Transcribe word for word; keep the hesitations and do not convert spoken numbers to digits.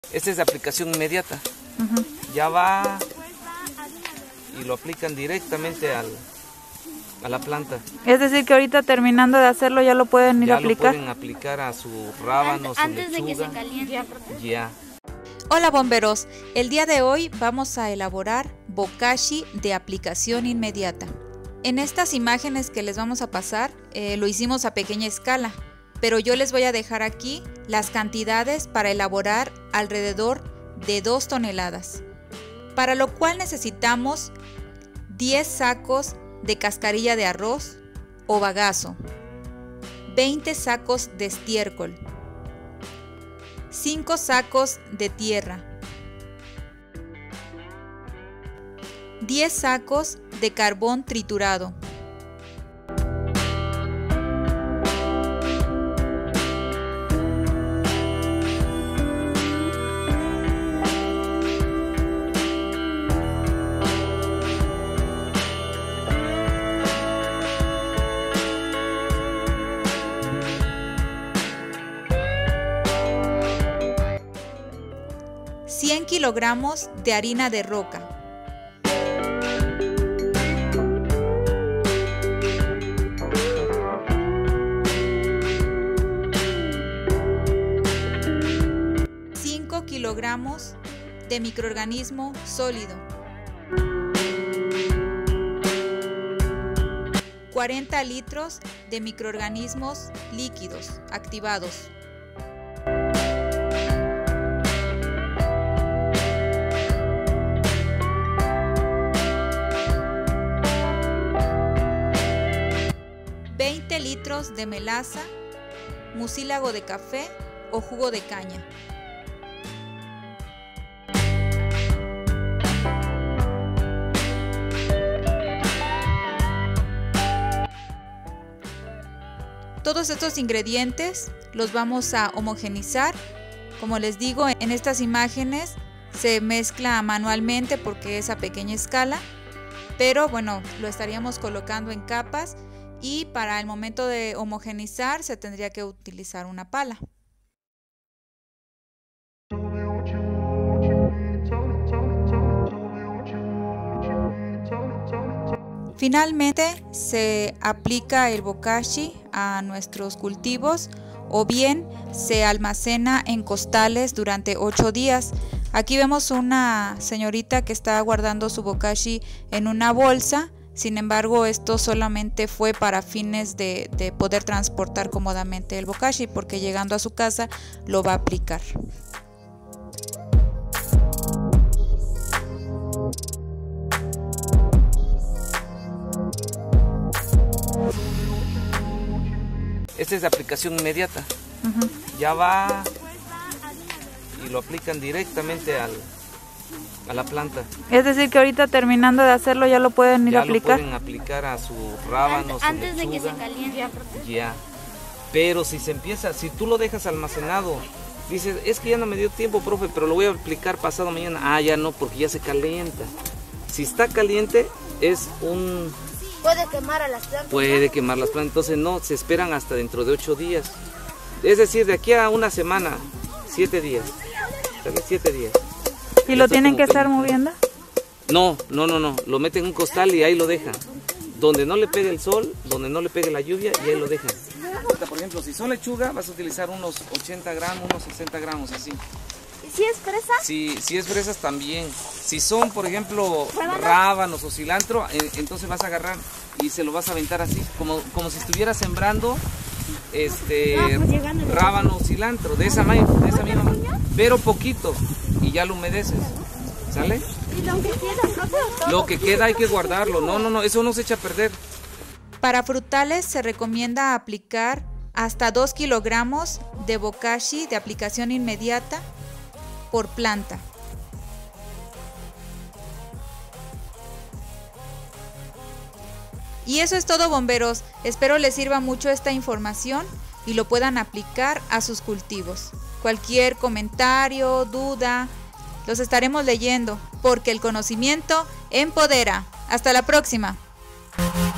Esta es de aplicación inmediata. Uh-huh. Ya va y lo aplican directamente al, a la planta. Es decir, que ahorita terminando de hacerlo ya lo pueden ir ya a aplicar. Ya lo pueden aplicar a su rábano, su antes lechuga. de que se caliente. Ya. Hola bomberos, el día de hoy vamos a elaborar bokashi de aplicación inmediata. En estas imágenes que les vamos a pasar eh, lo hicimos a pequeña escala, pero yo les voy a dejar aquí las cantidades para elaborar alrededor de dos toneladas, para lo cual necesitamos diez sacos de cascarilla de arroz o bagazo, veinte sacos de estiércol, cinco sacos de tierra, diez sacos de carbón triturado, cien kilogramos de harina de roca, cinco kilogramos de microorganismo sólido, cuarenta litros de microorganismos líquidos activados, veinte litros de melaza, mucílago de café o jugo de caña. Todos estos ingredientes los vamos a homogenizar. Como les digo, en estas imágenes se mezcla manualmente porque es a pequeña escala, pero bueno, lo estaríamos colocando en capas. Y para el momento de homogenizar se tendría que utilizar una pala. Finalmente se aplica el bokashi a nuestros cultivos o bien se almacena en costales durante ocho días. Aquí vemos una señorita que está guardando su bokashi en una bolsa. Sin embargo, esto solamente fue para fines de, de poder transportar cómodamente el bokashi, porque llegando a su casa lo va a aplicar. Esta es de aplicación inmediata. Uh-huh. Ya va y lo aplican directamente al a la planta. Es decir, que ahorita terminando de hacerlo ya lo pueden ir ya a aplicar. Ya lo pueden aplicar a su rábano, su antes lechuga, de que se caliente. Ya. Pero si se empieza, si tú lo dejas almacenado, dices, es que ya no me dio tiempo, profe, pero lo voy a aplicar pasado mañana. Ah, ya no, porque ya se calienta. Si está caliente, es un... Puede quemar a las plantas. Puede quemar las plantas, entonces no, se esperan hasta dentro de ocho días. Es decir, de aquí a una semana, siete días. ¿Sabes? Siete días. ¿Y lo tienen que estar moviendo? No, no, no, no. Lo meten en un costal y ahí lo dejan. Donde no le pegue el sol, donde no le pegue la lluvia, y ahí lo dejan. Por ejemplo, si son lechuga, vas a utilizar unos ochenta gramos, unos sesenta gramos, así. ¿Y si es fresa? Si, si es fresas también. Si son, por ejemplo, rábanos o cilantro, entonces vas a agarrar y se lo vas a aventar así, como, como si estuvieras sembrando este no, pues rábano o cilantro, de esa, de esa misma manera, pero poquito, y ya lo humedeces, ¿sale? ¿Y lo que queda, profe? Lo que queda hay que guardarlo, no, no, no, eso no se echa a perder. Para frutales se recomienda aplicar hasta dos kilogramos de bokashi de aplicación inmediata por planta. Y eso es todo, bomberos. Espero les sirva mucho esta información y lo puedan aplicar a sus cultivos. Cualquier comentario, duda, los estaremos leyendo, porque el conocimiento empodera. Hasta la próxima.